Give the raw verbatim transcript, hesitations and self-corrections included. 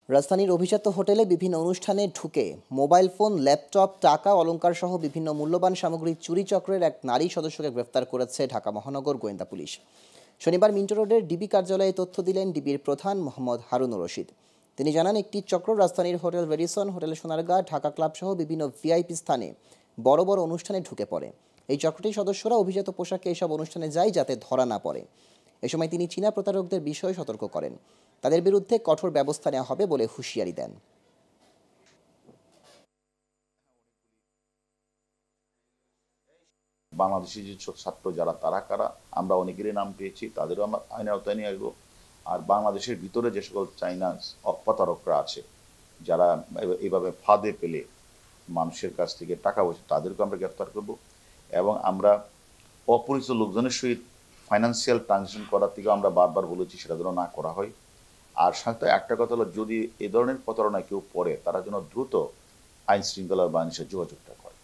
রাজধানীর অভিজাত হোটেলে বিভিন্ন অনুষ্ঠানে ঢুকে মোবাইল ফোন, ল্যাপটপ, টাকা, অলংকার সহ বিভিন্ন মূল্যবান সামগ্রী চুরি চক্রের এক নারী সদস্যকে গ্রেফতার করেছে ঢাকা মহানগর গোয়েন্দা পুলিশ। শনিবার মিন্টো রোডের ডিবি কার্যালয়ে তথ্য দিলেন ডিবির প্রধান মোহাম্মদ হারুনুর রশিদ। তিনি জানান, একটি চক্র রাজধানীর hotel Radisson, hotel Sonargaon, Dhaka club সহ বিভিন্ন ভিআইপি স্থানে বড় বড় অনুষ্ঠানে ঢুকে পড়ে। এই চক্রটির সদস্যরা অভিজাত পোশাকে এসব অনুষ্ঠানে যায় যাতে ধরা না পড়ে। এ সময় তিনি চীনা প্রতারকদের বিষয়ে সতর্ক করেন। তাদের বিরুদ্ধে কঠোর ব্যবস্থা নেওয়া হবে বলে হুঁশিয়ারি দেন। বাংলাদেশি যে ছাত্র যারা তারা কারা, আমরা অনেকেরই নাম পেয়েছি, তাদেরও আমরা আইনের আওতায় নিয়ে আসবো। আর বাংলাদেশের ভিতরে যে সকল চাইনাজ প্রতারকরা আছে, যারা এইভাবে ফাঁদে পেলে মানুষের কাছ থেকে টাকা পয়সা, তাদেরকে আমরা গ্রেফতার করব। এবং আমরা অপরিচিত লোকজনের সহিত ফাইন্যান্সিয়াল ট্রানজ্যাকশন করার থেকেও আমরা বারবার বলেছি সেটা যেন না করা হয়। আর সাথে একটা কথা হলো, যদি এ ধরনের প্রতারণায় কেউ পড়ে, তারা যেন দ্রুত আইন শৃঙ্খলা বাহিনীর সাথে যোগাযোগটা করে।